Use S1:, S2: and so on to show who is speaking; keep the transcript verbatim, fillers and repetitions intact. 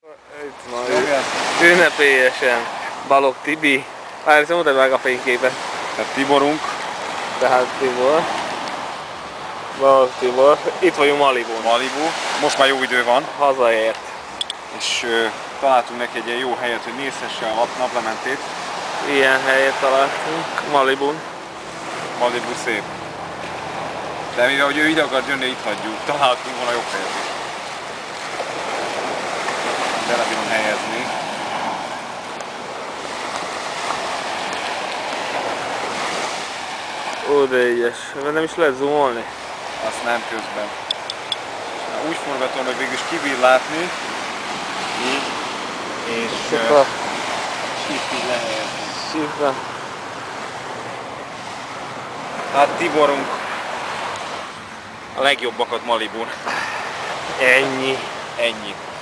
S1: Itt van, ünnepélyesen Balogh Tibi. Várj, mutatd meg a fényképet.
S2: Tehát Tiborunk.
S1: Tehát Tibor. Balogh Tibor. Itt vagyunk Malibun.
S2: Malibu. Most már jó idő van.
S1: Hazaért.
S2: És uh, találtunk neki egy ilyen jó helyet, hogy nézhesse a nap, naplementét.
S1: Ilyen helyet találtunk Malibun.
S2: Malibu szép. De mivel hogy ő ide akart jönni, itt hagyjuk. Találtunk volna jobb helyet is. Bele bírom helyezni.
S1: Ó, de ügyes. Mert nem is lehet zoomolni.
S2: Azt nem közben. Úgy forgatom, hogy végül is kibír látni. Így. És uh, itt így lehelyezni.
S1: Szívben.
S2: Hát Tiborunk a legjobbakat Malibun.
S1: Ennyi.
S2: Ennyi.